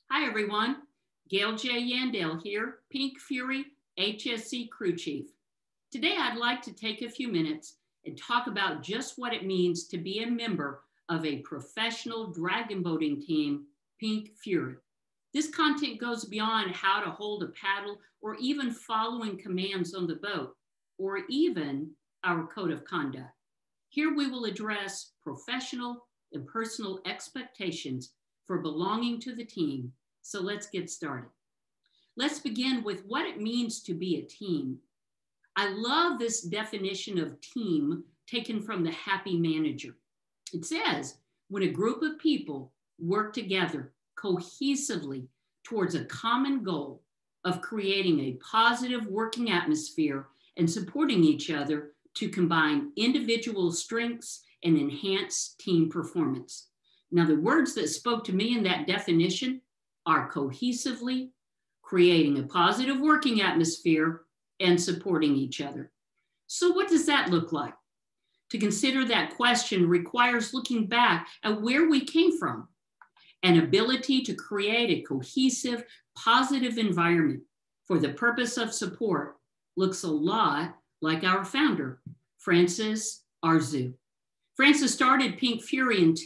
Hi, everyone. Gale Yandell here, Pink Phurree HSC Crew Chief. Today, I'd like to take a few minutes and talk about just what it means to be a member of a professional dragon boating team, Pink Phurree. This content goes beyond how to hold a paddle or even following commands on the boat, or even our code of conduct. Here we will address professional and personal expectations for belonging to the team. So let's get started. Let's begin with what it means to be a team. I love this definition of team taken from the Happy Manager. It says, when a group of people work together cohesively towards a common goal of creating a positive working atmosphere and supporting each other to combine individual strengths and enhance team performance. Now, the words that spoke to me in that definition are cohesively, creating a positive working atmosphere, and supporting each other. So what does that look like? To consider that question requires looking back at where we came from. An ability to create a cohesive, positive environment for the purpose of support looks a lot like our founder, Frances Arzu. Frances started Pink Phurree in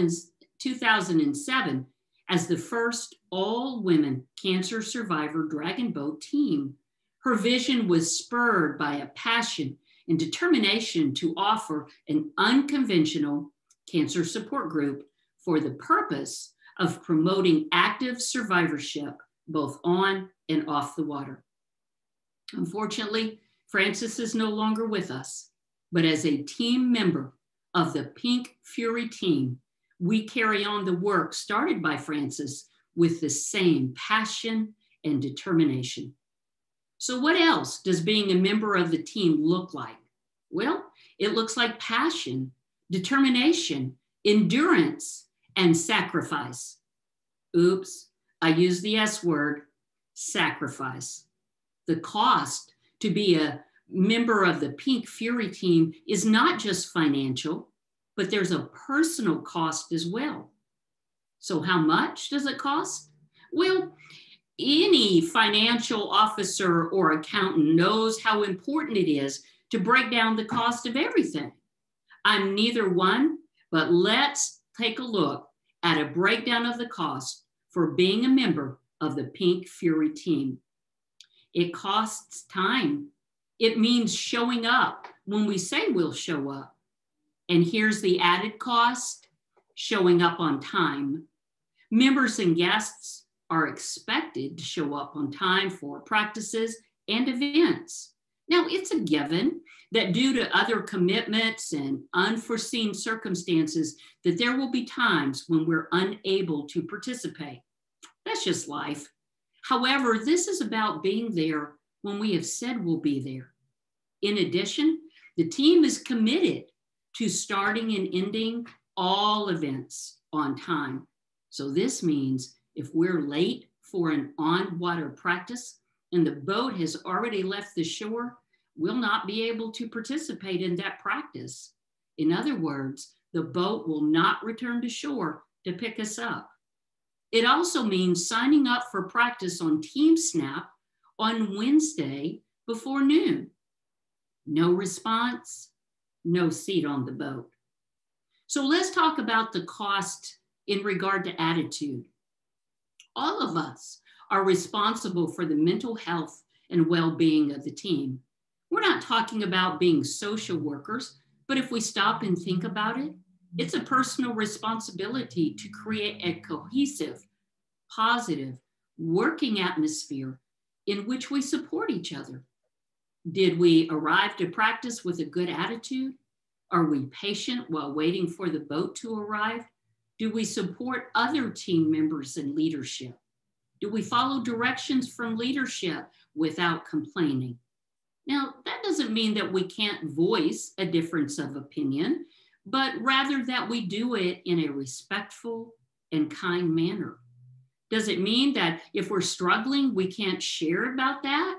2007 as the first all-women cancer survivor dragon boat team. Her vision was spurred by a passion and determination to offer an unconventional cancer support group for the purpose of promoting active survivorship, both on and off the water. Unfortunately, Frances is no longer with us, but as a team member of the Pink Phurree team, we carry on the work started by Frances with the same passion and determination. So what else does being a member of the team look like? Well, it looks like passion, determination, endurance, and sacrifice. Oops, I used the S word, sacrifice. The cost to be a member of the Pink Phurree team is not just financial, but there's a personal cost as well. So how much does it cost? Well, any financial officer or accountant knows how important it is to break down the cost of everything. I'm neither one, but let's take a look at a breakdown of the cost for being a member of the Pink Phurree team. It costs time. It means showing up when we say we'll show up. And here's the added cost, showing up on time. Members and guests are expected to show up on time for practices and events. Now, it's a given that due to other commitments and unforeseen circumstances, that there will be times when we're unable to participate. That's just life. However, this is about being there when we have said we'll be there. In addition, the team is committed to starting and ending all events on time. So this means if we're late for an on-water practice and the boat has already left the shore, we'll not be able to participate in that practice. In other words, the boat will not return to shore to pick us up. It also means signing up for practice on Team Snap on Wednesday before noon. No response, no seat on the boat. So let's talk about the cost in regard to attitude. All of us are responsible for the mental health and well-being of the team. We're not talking about being social workers, but if we stop and think about it, it's a personal responsibility to create a cohesive, positive, working atmosphere in which we support each other. Did we arrive to practice with a good attitude? Are we patient while waiting for the boat to arrive? Do we support other team members in leadership? Do we follow directions from leadership without complaining? Now, that doesn't mean that we can't voice a difference of opinion, but rather that we do it in a respectful and kind manner. Does it mean that if we're struggling, we can't share about that?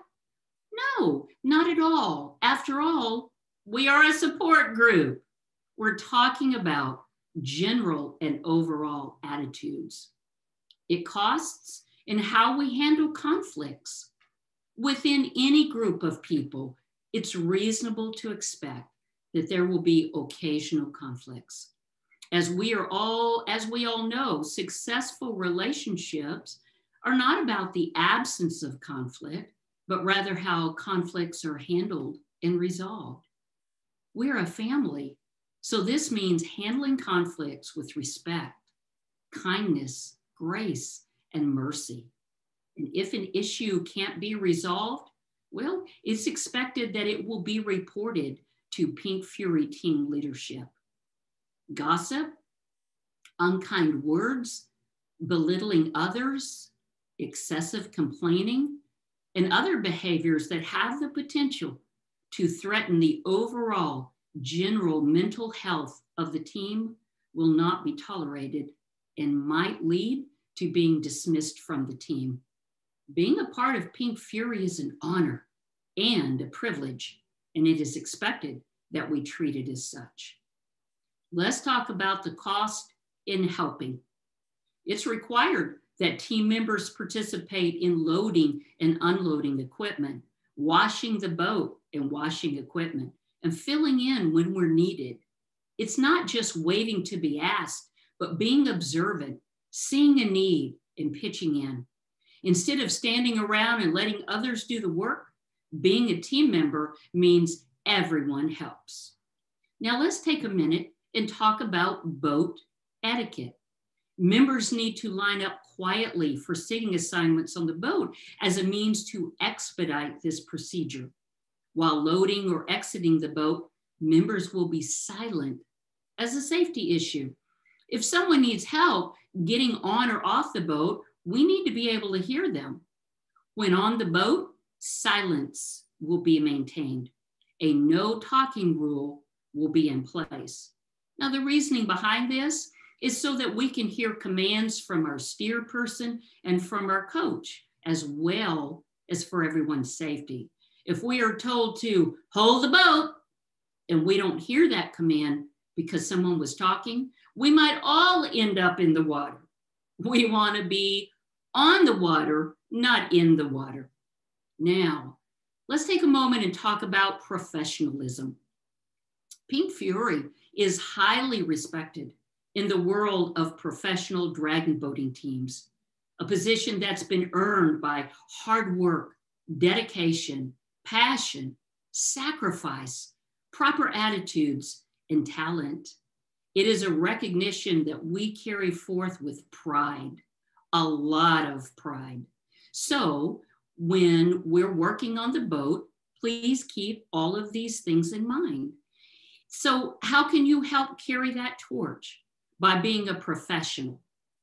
No, not at all. After all, we are a support group. We're talking about general and overall attitudes. it costs, and how we handle conflicts. Within any group of people, it's reasonable to expect that there will be occasional conflicts. As we all know, successful relationships are not about the absence of conflict, but rather how conflicts are handled and resolved. We're a family, so this means handling conflicts with respect, kindness, grace, and mercy. And if an issue can't be resolved, well, it's expected that it will be reported to Pink Phurree team leadership. Gossip, unkind words, belittling others, excessive complaining, and other behaviors that have the potential to threaten the overall general mental health of the team will not be tolerated and might lead to being dismissed from the team. Being a part of Pink Phurree is an honor and a privilege, and it is expected that we treat it as such. Let's talk about the cost in helping. It's required that team members participate in loading and unloading equipment, washing the boat and washing equipment, and filling in when we're needed. It's not just waiting to be asked, but being observant, seeing a need, and pitching in. Instead of standing around and letting others do the work, being a team member means everyone helps. Now let's take a minute and talk about boat etiquette. Members need to line up quietly for sitting assignments on the boat as a means to expedite this procedure. While loading or exiting the boat, members will be silent as a safety issue. If someone needs help getting on or off the boat, we need to be able to hear them. When on the boat, silence will be maintained. A no talking rule will be in place. Now, the reasoning behind this is so that we can hear commands from our steer person and from our coach, as well as for everyone's safety. If we are told to hold the boat and we don't hear that command because someone was talking, we might all end up in the water. We want to be on the water, not in the water. Now, let's take a moment and talk about professionalism. Pink Phurree is highly respected in the world of professional dragon boating teams, a position that's been earned by hard work, dedication, passion, sacrifice, proper attitudes, and talent. It is a recognition that we carry forth with pride, a lot of pride. So when we're working on the boat, please keep all of these things in mind. So how can you help carry that torch? By being a professional.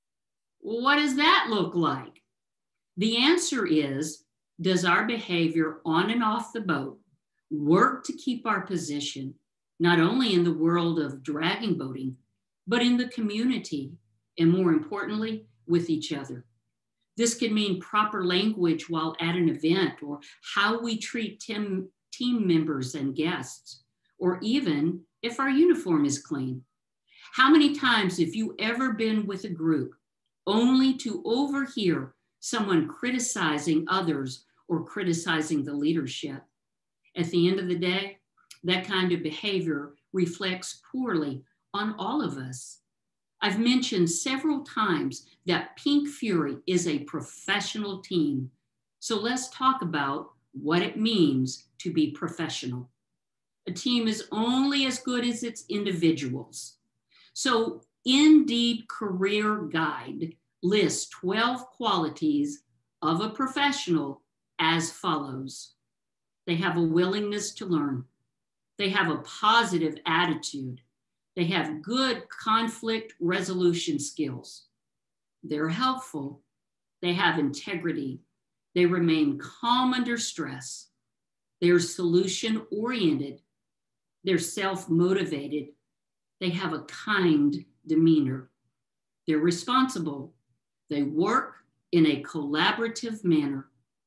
What does that look like? The answer is, does our behavior on and off the boat work to keep our position, not only in the world of dragon boating, but in the community, and more importantly, with each other? This could mean proper language while at an event, or how we treat team members and guests, or even if our uniform is clean. How many times have you ever been with a group only to overhear someone criticizing others or criticizing the leadership? At the end of the day, that kind of behavior reflects poorly on all of us. I've mentioned several times that Pink Phurree is a professional team. So let's talk about what it means to be professional. A team is only as good as its individuals. So Indeed Career Guide lists 12 qualities of a professional as follows. They have a willingness to learn. They have a positive attitude. They have good conflict resolution skills. They're helpful. They have integrity. They remain calm under stress. They're solution-oriented. They're self-motivated. They have a kind demeanor. They're responsible. They work in a collaborative manner,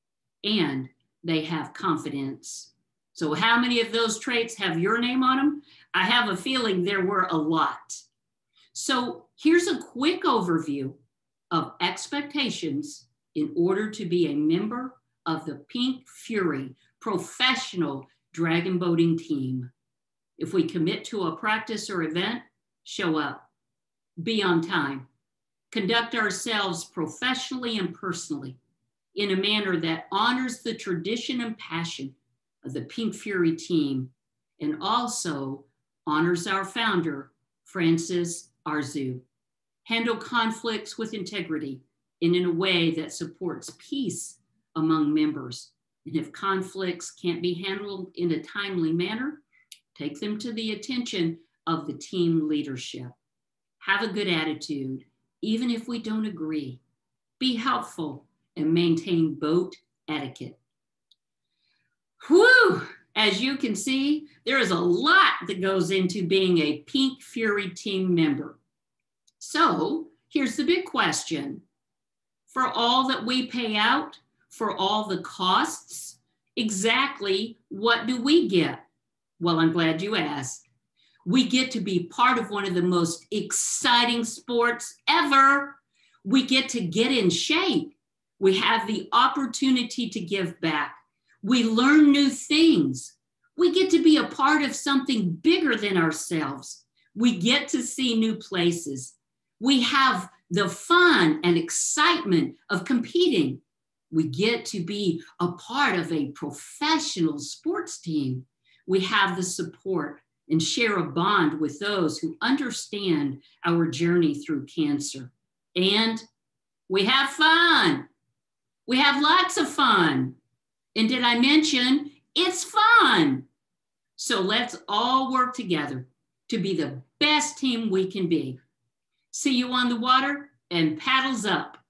and they have confidence. So how many of those traits have your name on them? I have a feeling there were a lot. So here's a quick overview of expectations in order to be a member of the Pink Phurree professional dragon boating team. If we commit to a practice or event, show up, be on time, conduct ourselves professionally and personally in a manner that honors the tradition and passion of the Pink Phurree team and also honors our founder, Francis Arzu. Handle conflicts with integrity and in a way that supports peace among members. And if conflicts can't be handled in a timely manner, take them to the attention of the team leadership. Have a good attitude, even if we don't agree. Be helpful and maintain boat etiquette. Whew! As you can see, there is a lot that goes into being a Pink Phurree team member. So here's the big question. For all that we pay out, for all the costs, exactly what do we get? Well, I'm glad you asked. We get to be part of one of the most exciting sports ever. We get to get in shape. We have the opportunity to give back. We learn new things. We get to be a part of something bigger than ourselves. We get to see new places. We have the fun and excitement of competing. We get to be a part of a professional sports team. We have the support and share a bond with those who understand our journey through cancer. And we have fun. We have lots of fun. And did I mention it's fun? So let's all work together to be the best team we can be. See you on the water and paddles up.